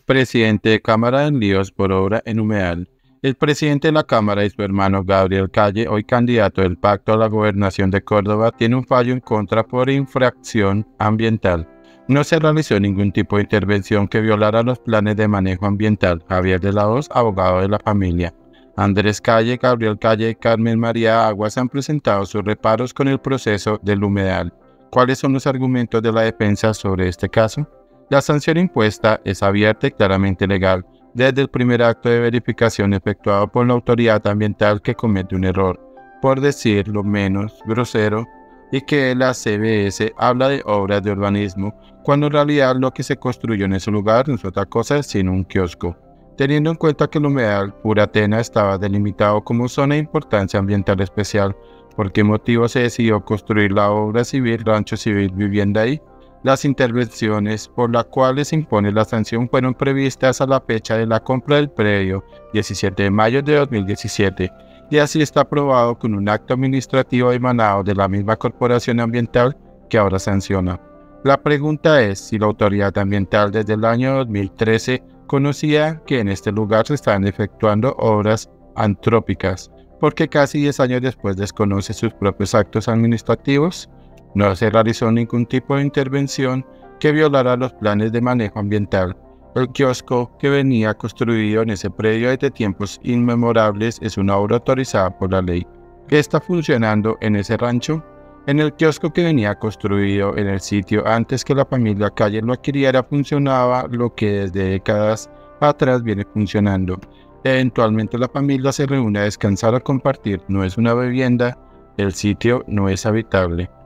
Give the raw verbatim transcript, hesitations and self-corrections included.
Presidente de Cámara en líos por obra en Humedal. El presidente de la Cámara y su hermano Gabriel Calle, hoy candidato del Pacto a la Gobernación de Córdoba, tiene un fallo en contra por infracción ambiental. No se realizó ningún tipo de intervención que violara los planes de manejo ambiental. Javier de la Hoz, abogado de la familia. Andrés Calle, Gabriel Calle y Carmen María Aguas han presentado sus reparos con el proceso del Humedal. ¿Cuáles son los argumentos de la defensa sobre este caso? La sanción impuesta es abierta y claramente legal desde el primer acto de verificación efectuado por la autoridad ambiental que comete un error, por decir lo menos grosero, y que la C B S habla de obras de urbanismo, cuando en realidad lo que se construyó en ese lugar no es otra cosa sino un kiosco. Teniendo en cuenta que el humedal Puratena estaba delimitado como zona de importancia ambiental especial, ¿por qué motivo se decidió construir la obra civil Rancho Civil Vivienda ahí? Las intervenciones por las cuales se impone la sanción fueron previstas a la fecha de la compra del predio, diecisiete de mayo de dos mil diecisiete, y así está aprobado con un acto administrativo emanado de la misma corporación ambiental que ahora sanciona. La pregunta es si la autoridad ambiental desde el año dos mil trece conocía que en este lugar se estaban efectuando obras antrópicas, porque casi diez años después desconoce sus propios actos administrativos. No se realizó ningún tipo de intervención que violara los planes de manejo ambiental. El kiosco que venía construido en ese predio desde tiempos inmemorables es una obra autorizada por la ley. ¿Qué está funcionando en ese rancho? En el kiosco que venía construido en el sitio antes que la familia Calle lo adquiriera funcionaba lo que desde décadas atrás viene funcionando. Eventualmente la familia se reúne a descansar o compartir, no es una vivienda, el sitio no es habitable.